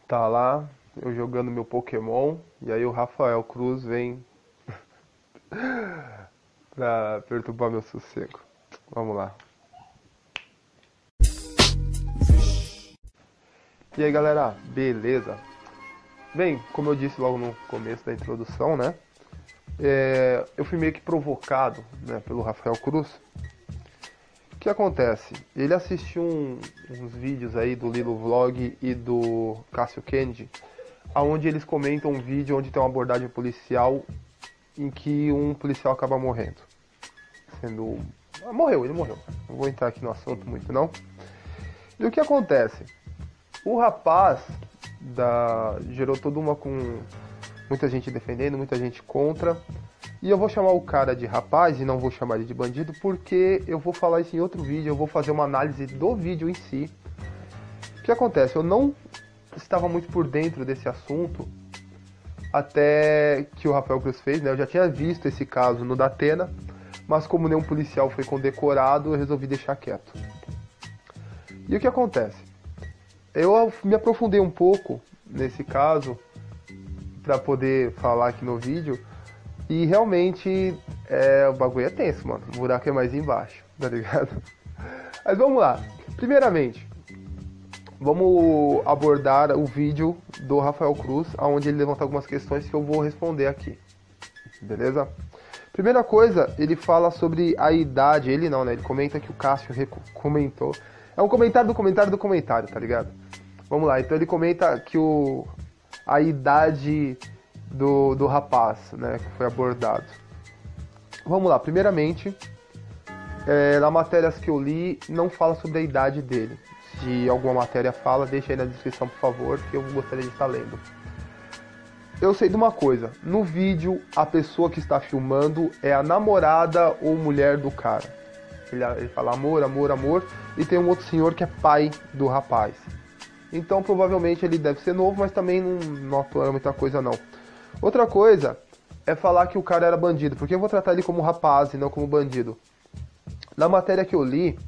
Tá lá, eu jogando meu Pokémon, e aí o Rafael Cruz vem pra perturbar meu sossego. Vamos lá. E aí galera, beleza? Bem, como eu disse logo no começo da introdução, né? Eu fui meio que provocado, né, pelo Rafael Cruz. O que acontece? Ele assistiu uns vídeos aí do Lilo Vlog e do Cássio Kennedy, onde eles comentam um vídeo onde tem uma abordagem policial em que um policial acaba morrendo. Ele morreu. Não vou entrar aqui no assunto muito não. E o que acontece? O rapaz gerou toda uma com muita gente defendendo, muita gente contra. E eu vou chamar o cara de rapaz e não vou chamar ele de bandido porque eu vou falar isso em outro vídeo, eu vou fazer uma análise do vídeo em si. O que acontece? Eu não estava muito por dentro desse assunto até que o Rafael Cruz fez, né? Eu já tinha visto esse caso no Datena, mas como nenhum policial foi condecorado, eu resolvi deixar quieto. E o que acontece? Eu me aprofundei um pouco nesse caso para poder falar aqui no vídeo. E realmente o bagulho é tenso, mano. O buraco é mais embaixo, tá ligado? Mas vamos lá. Primeiramente, vamos abordar o vídeo do Rafael Cruz, onde ele levanta algumas questões que eu vou responder aqui. Beleza? Primeira coisa, ele fala sobre a idade. Ele não, né? Ele comenta que o Cássio comentou. É um comentário do comentário do comentário, tá ligado? Vamos lá. Então ele comenta que a idade do rapaz, né, que foi abordado. Vamos lá, primeiramente, na matérias que eu li, não fala sobre a idade dele. Se alguma matéria fala, deixa aí na descrição, por favor, que eu gostaria de estar lendo. Eu sei de uma coisa, no vídeo, a pessoa que está filmando é a namorada ou mulher do cara. Ele fala amor, amor, amor, e tem um outro senhor que é pai do rapaz. Então, provavelmente, ele deve ser novo, mas também não atua muita coisa, não. Outra coisa é falar que o cara era bandido, porque eu vou tratar ele como rapaz e não como bandido. Na matéria que eu li,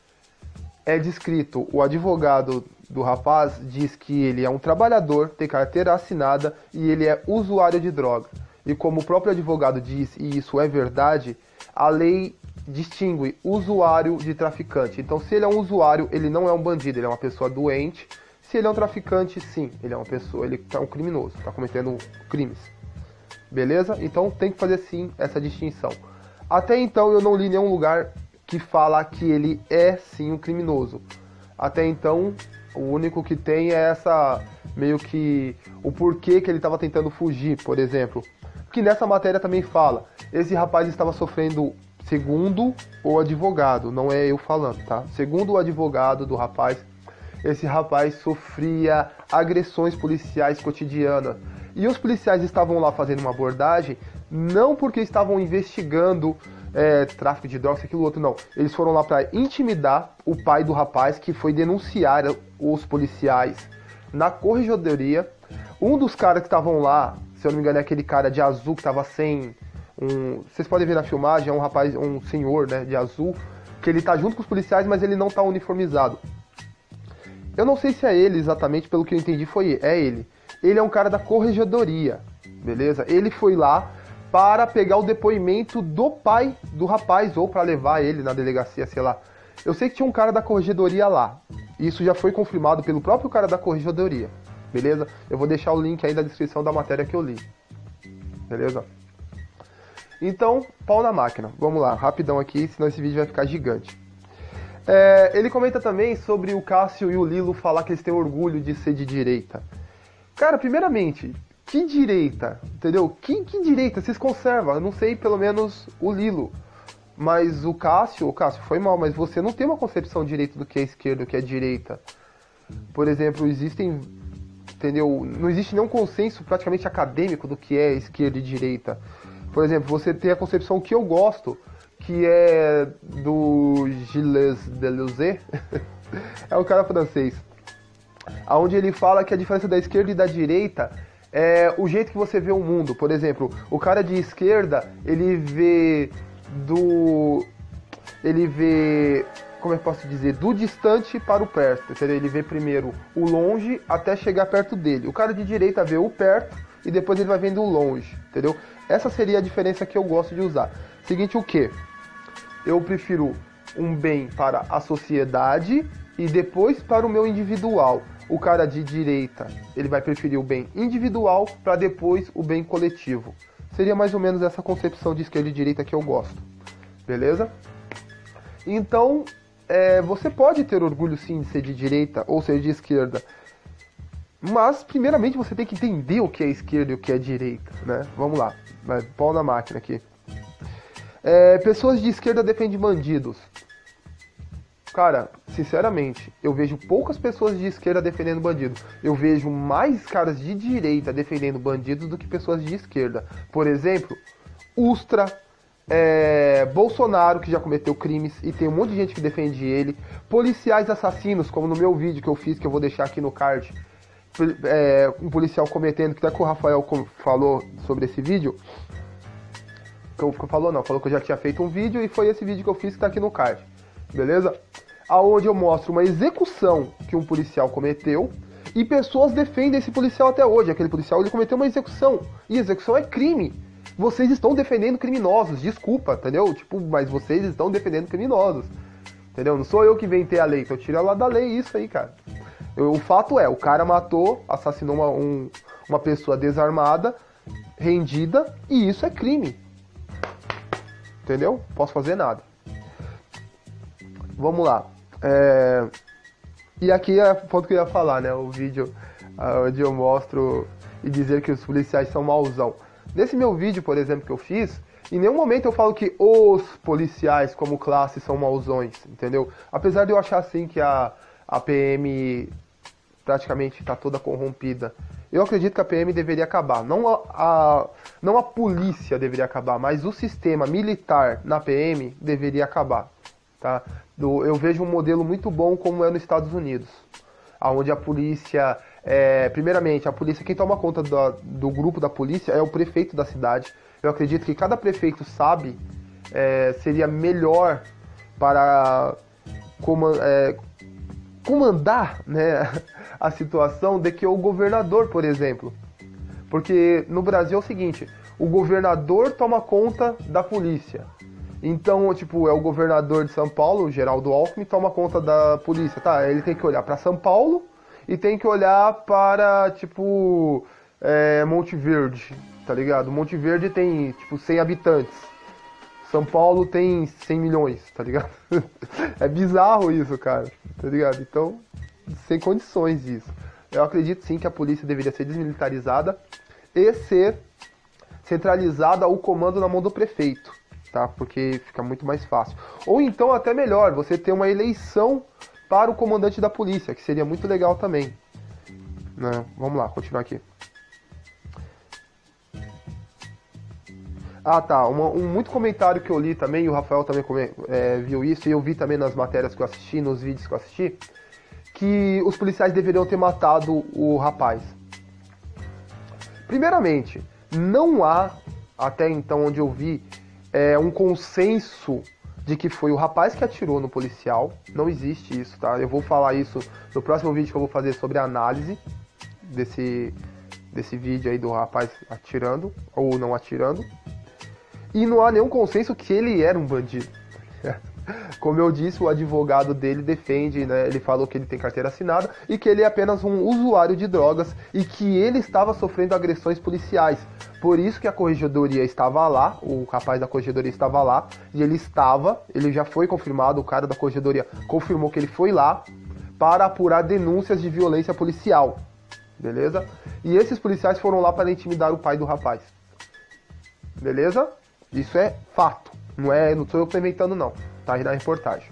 é descrito, o advogado do rapaz diz que ele é um trabalhador, tem carteira assinada e ele é usuário de droga. E como o próprio advogado diz, e isso é verdade, a lei distingue usuário de traficante. Então, se ele é um usuário, ele não é um bandido, ele é uma pessoa doente. Se ele é um traficante, sim, ele é uma pessoa, ele é um criminoso, está cometendo crimes. Beleza? Então tem que fazer sim essa distinção. Até então eu não li nenhum lugar que fala que ele é sim um criminoso. Até então o único que tem é essa meio que o porquê que ele estava tentando fugir, por exemplo. Que nessa matéria também fala, esse rapaz estava sofrendo, segundo o advogado, não é eu falando, tá? Segundo o advogado do rapaz, esse rapaz sofria agressões policiais cotidianas. E os policiais estavam lá fazendo uma abordagem, não porque estavam investigando tráfico de drogas, aquilo outro, não. Eles foram lá para intimidar o pai do rapaz, que foi denunciar os policiais na corregedoria. Um dos caras que estavam lá, se eu não me engano, é aquele cara de azul que estava sem... Vocês podem ver na filmagem, é um rapaz, um senhor, né, de azul, que ele tá junto com os policiais, mas ele não tá uniformizado. Eu não sei se é ele exatamente, pelo que eu entendi é ele. Ele é um cara da corregedoria, beleza? Ele foi lá para pegar o depoimento do pai do rapaz, ou para levar ele na delegacia, sei lá. Eu sei que tinha um cara da corregedoria lá. Isso já foi confirmado pelo próprio cara da corregedoria, beleza? Eu vou deixar o link aí na descrição da matéria que eu li, beleza? Então, pau na máquina. Vamos lá, rapidão aqui, senão esse vídeo vai ficar gigante. Ele comenta também sobre o Cássio e o Lilo falar que eles têm orgulho de ser de direita. Cara, primeiramente, que direita? Entendeu? Que direita vocês conservam? Eu não sei, pelo menos, o Lilo. Mas o Cássio foi mal, mas você não tem uma concepção direita do que é esquerda, do que é direita. Por exemplo, entendeu? Não existe nenhum consenso praticamente acadêmico do que é esquerda e direita. Por exemplo, você tem a concepção que eu gosto, que é do Gilles Deleuze, é um cara francês, onde ele fala que a diferença da esquerda e da direita é o jeito que você vê o mundo. Por exemplo, o cara de esquerda, ele vê como eu posso dizer, do distante para o perto, entendeu? Ele vê primeiro o longe até chegar perto dele. O cara de direita vê o perto e depois ele vai vendo o longe, entendeu? Essa seria a diferença que eu gosto de usar. Seguinte, o que? Eu prefiro um bem para a sociedade e depois para o meu individual. O cara de direita, ele vai preferir o bem individual para depois o bem coletivo. Seria mais ou menos essa concepção de esquerda e direita que eu gosto. Beleza? Então, você pode ter orgulho sim de ser de direita ou ser de esquerda. Mas, primeiramente, você tem que entender o que é esquerda e o que é direita, né? Vamos lá, pau na máquina aqui. Pessoas de esquerda defendem bandidos. Cara, sinceramente, eu vejo poucas pessoas de esquerda defendendo bandido. Eu vejo mais caras de direita defendendo bandidos do que pessoas de esquerda. Por exemplo, Ustra, Bolsonaro, que já cometeu crimes e tem um monte de gente que defende ele. Policiais assassinos, como no meu vídeo que eu fiz, que eu vou deixar aqui no card. Um policial cometendo, que até que o Rafael falou sobre esse vídeo. Falou que eu já tinha feito um vídeo e foi esse vídeo que eu fiz que tá aqui no card. Beleza? Aonde eu mostro uma execução que um policial cometeu e pessoas defendem esse policial até hoje. Aquele policial, ele cometeu uma execução e execução é crime. Vocês estão defendendo criminosos, desculpa, entendeu? Mas vocês estão defendendo criminosos, entendeu? Não sou eu que inventei a lei, então tira lá da lei isso aí, cara. O fato é, o cara matou, assassinou uma pessoa desarmada, rendida, e isso é crime. Entendeu? Posso fazer nada. Vamos lá. E aqui é o ponto que eu ia falar, né? O vídeo onde eu mostro e dizer que os policiais são mauzão. Nesse meu vídeo, por exemplo, que eu fiz, em nenhum momento eu falo que os policiais como classe são mauzões, entendeu? Apesar de eu achar assim que a PM praticamente está toda corrompida. Eu acredito que a PM deveria acabar. Não a polícia deveria acabar, mas o sistema militar na PM deveria acabar. Tá? Eu vejo um modelo muito bom como é nos Estados Unidos, onde a polícia, primeiramente, a polícia, quem toma conta do grupo da polícia é o prefeito da cidade. Eu acredito que cada prefeito sabe, seria melhor para comandar, né, a situação do que o governador, por exemplo. Porque no Brasil é o seguinte, o governador toma conta da polícia. Então, é o governador de São Paulo, o Geraldo Alckmin, toma conta da polícia, tá? Ele tem que olhar para São Paulo e tem que olhar para, Monte Verde, tá ligado? Monte Verde tem, 100 habitantes. São Paulo tem 100 milhões, tá ligado? É bizarro isso, cara, tá ligado? Então, sem condições isso. Eu acredito sim que a polícia deveria ser desmilitarizada e ser centralizada o comando na mão do prefeito. Tá? Porque fica muito mais fácil. Ou então, até melhor, você ter uma eleição para o comandante da polícia, que seria muito legal também. Né? Vamos lá, continuar aqui. Ah, tá. Muito comentário que eu li também, e o Rafael também viu isso, e eu vi também nas matérias que eu assisti, nos vídeos que eu assisti, que os policiais deveriam ter matado o rapaz. Primeiramente, não há, até então onde eu vi, um consenso de que foi o rapaz que atirou no policial. Não existe isso, tá? Eu vou falar isso no próximo vídeo que eu vou fazer sobre a análise desse vídeo aí do rapaz atirando ou não atirando. E não há nenhum consenso que ele era um bandido. Como eu disse, o advogado dele defende, né? Ele falou que ele tem carteira assinada e que ele é apenas um usuário de drogas e que ele estava sofrendo agressões policiais. Por isso que a corregedoria estava lá, o rapaz da corregedoria estava lá, e ele já foi confirmado, o cara da corregedoria confirmou que ele foi lá para apurar denúncias de violência policial, beleza? E esses policiais foram lá para intimidar o pai do rapaz, beleza? Isso é fato, não sou eu que estou inventando não, tá aí na reportagem.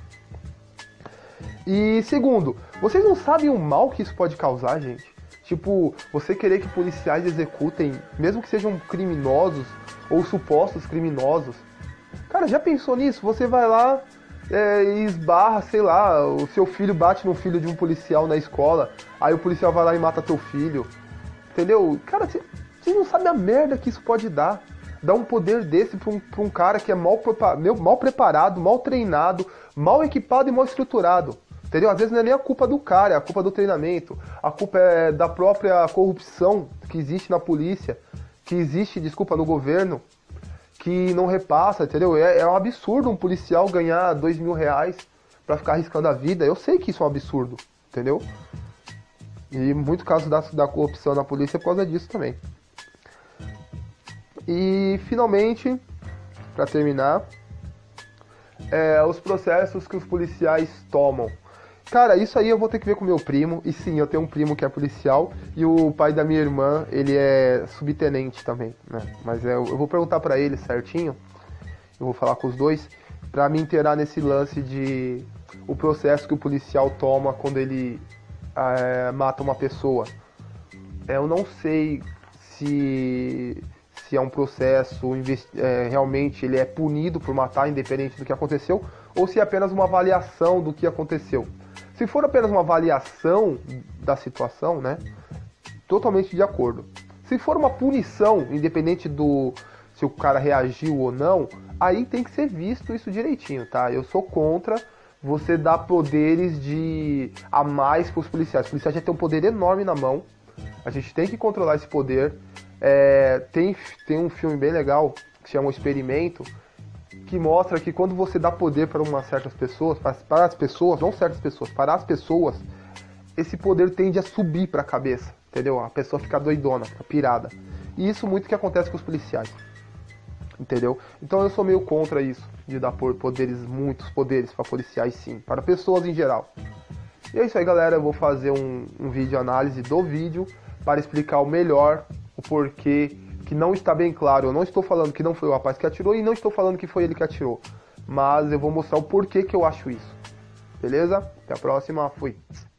E segundo, vocês não sabem o mal que isso pode causar, gente? Você querer que policiais executem, mesmo que sejam criminosos ou supostos criminosos. Cara, já pensou nisso? Você vai lá e esbarra, sei lá, o seu filho bate no filho de um policial na escola, aí o policial vai lá e mata teu filho. Entendeu? Cara, você não sabe a merda que isso pode dar. dar um poder desse pra um cara que é mal preparado, mal treinado, mal equipado e mal estruturado. Entendeu? Às vezes não é nem a culpa do cara, é a culpa do treinamento, a culpa é da própria corrupção que existe na polícia, que existe, desculpa, no governo, que não repassa, entendeu? É um absurdo um policial ganhar R$2.000 pra ficar arriscando a vida. Eu sei que isso é um absurdo, entendeu? E muito caso da corrupção na polícia é por causa disso também. E finalmente, pra terminar, os processos que os policiais tomam. Cara, isso aí eu vou ter que ver com meu primo. E sim, eu tenho um primo que é policial. E o pai da minha irmã, ele é subtenente também, né? Mas eu vou perguntar pra ele certinho. Eu vou falar com os dois. Pra me inteirar nesse lance de... o processo que o policial toma quando ele mata uma pessoa. Eu não sei se é um processo... realmente ele é punido por matar, independente do que aconteceu. Ou se é apenas uma avaliação do que aconteceu. Se for apenas uma avaliação da situação, né, totalmente de acordo. Se for uma punição, independente do se o cara reagiu ou não, aí tem que ser visto isso direitinho, tá? Eu sou contra você dar poderes a mais para os policiais. Os policiais já têm um poder enorme na mão, a gente tem que controlar esse poder. Tem um filme bem legal que se chama O Experimento, que mostra que quando você dá poder para certas pessoas, para as pessoas, não certas pessoas, para as pessoas, esse poder tende a subir para a cabeça, entendeu? A pessoa fica doidona, fica pirada. E isso muito que acontece com os policiais, entendeu? Então eu sou meio contra isso, de dar muitos poderes para policiais sim, para pessoas em geral. E é isso aí, galera, eu vou fazer um vídeo análise do vídeo para explicar o melhor, o porquê que não está bem claro. Eu não estou falando que não foi o rapaz que atirou e não estou falando que foi ele que atirou. Mas eu vou mostrar o porquê que eu acho isso. Beleza? Até a próxima. Fui.